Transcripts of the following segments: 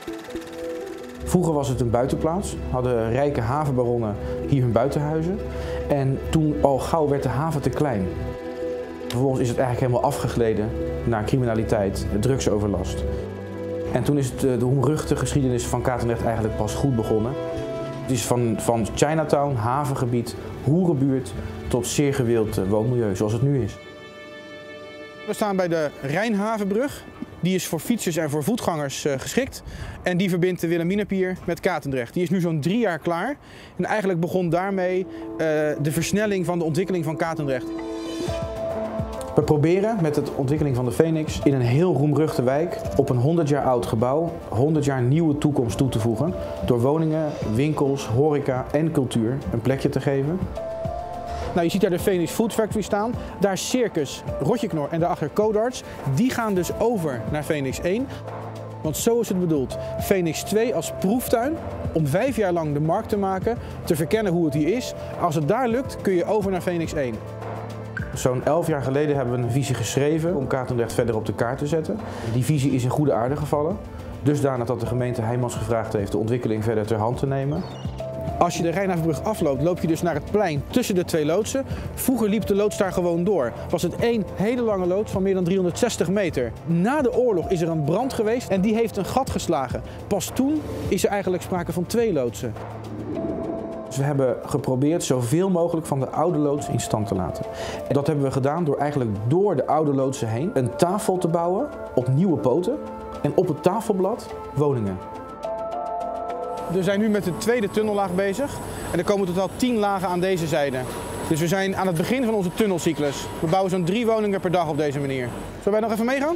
Vroeger was het een buitenplaats, hadden rijke havenbaronnen hier hun buitenhuizen. En toen al gauw werd de haven te klein. Vervolgens is het eigenlijk helemaal afgegleden naar criminaliteit, drugsoverlast. En toen is de roemruchte geschiedenis van Katendrecht eigenlijk pas goed begonnen. Het is van Chinatown, havengebied, hoerenbuurt tot zeer gewild woonmilieu zoals het nu is. We staan bij de Rijnhavenbrug. Die is voor fietsers en voor voetgangers geschikt. En die verbindt de Wilhelminapier met Katendrecht. Die is nu zo'n 3 jaar klaar. En eigenlijk begon daarmee de versnelling van de ontwikkeling van Katendrecht. We proberen met de ontwikkeling van de Phoenix in een heel roemruchte wijk op een 100 jaar oud gebouw 100 jaar nieuwe toekomst toe te voegen. Door woningen, winkels, horeca en cultuur een plekje te geven. Nou, je ziet daar de Phoenix Food Factory staan. Daar is Circus, Rotjeknor en daarachter Codarts. Die gaan dus over naar Phoenix 1. Want zo is het bedoeld. Phoenix 2 als proeftuin om 5 jaar lang de markt te maken, te verkennen hoe het hier is. Als het daar lukt, kun je over naar Phoenix 1. Zo'n 11 jaar geleden hebben we een visie geschreven om Katendrecht verder op de kaart te zetten. Die visie is in goede aarde gevallen. Dusdanig dat de gemeente Heijmans gevraagd heeft de ontwikkeling verder ter hand te nemen. Als je de Rijnhavenbrug afloopt, loop je dus naar het plein tussen de 2 loodsen. Vroeger liep de loods daar gewoon door. Was het één hele lange loods van meer dan 360 meter. Na de oorlog is er een brand geweest en die heeft een gat geslagen. Pas toen is er eigenlijk sprake van 2 loodsen. Dus we hebben geprobeerd zoveel mogelijk van de oude loods in stand te laten. En dat hebben we gedaan door eigenlijk door de oude loodsen heen een tafel te bouwen op nieuwe poten. En op het tafelblad woningen. We zijn nu met de tweede tunnellaag bezig en er komen totaal 10 lagen aan deze zijde. Dus we zijn aan het begin van onze tunnelcyclus. We bouwen zo'n 3 woningen per dag op deze manier. Zullen wij nog even meegaan?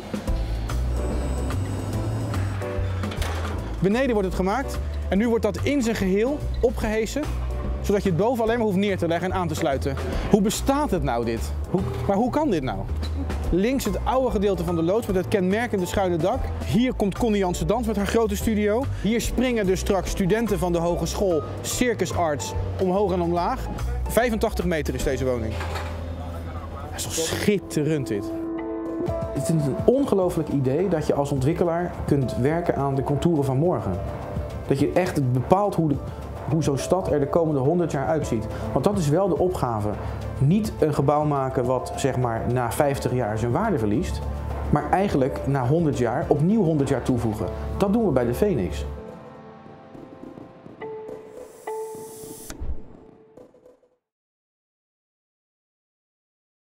Beneden wordt het gemaakt en nu wordt dat in zijn geheel opgehesen, zodat je het boven alleen maar hoeft neer te leggen en aan te sluiten. Hoe bestaat het nou dit? Maar hoe kan dit nou? Links het oude gedeelte van de loods met het kenmerkende schuine dak. Hier komt Connie Jansen Dans met haar grote studio. Hier springen dus straks studenten van de hogeschool Circus Arts omhoog en omlaag. 85 meter is deze woning. Dat is toch schitterend dit. Het is een ongelooflijk idee dat je als ontwikkelaar kunt werken aan de contouren van morgen. Dat je echt bepaalt hoe zo'n stad er de komende 100 jaar uitziet. Want dat is wel de opgave. Niet een gebouw maken wat zeg maar na 50 jaar zijn waarde verliest, maar eigenlijk na 100 jaar opnieuw 100 jaar toevoegen. Dat doen we bij de Phoenix.